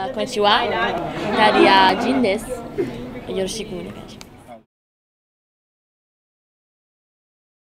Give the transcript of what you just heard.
こんにちは。イタリア人です。よろしくお願いします。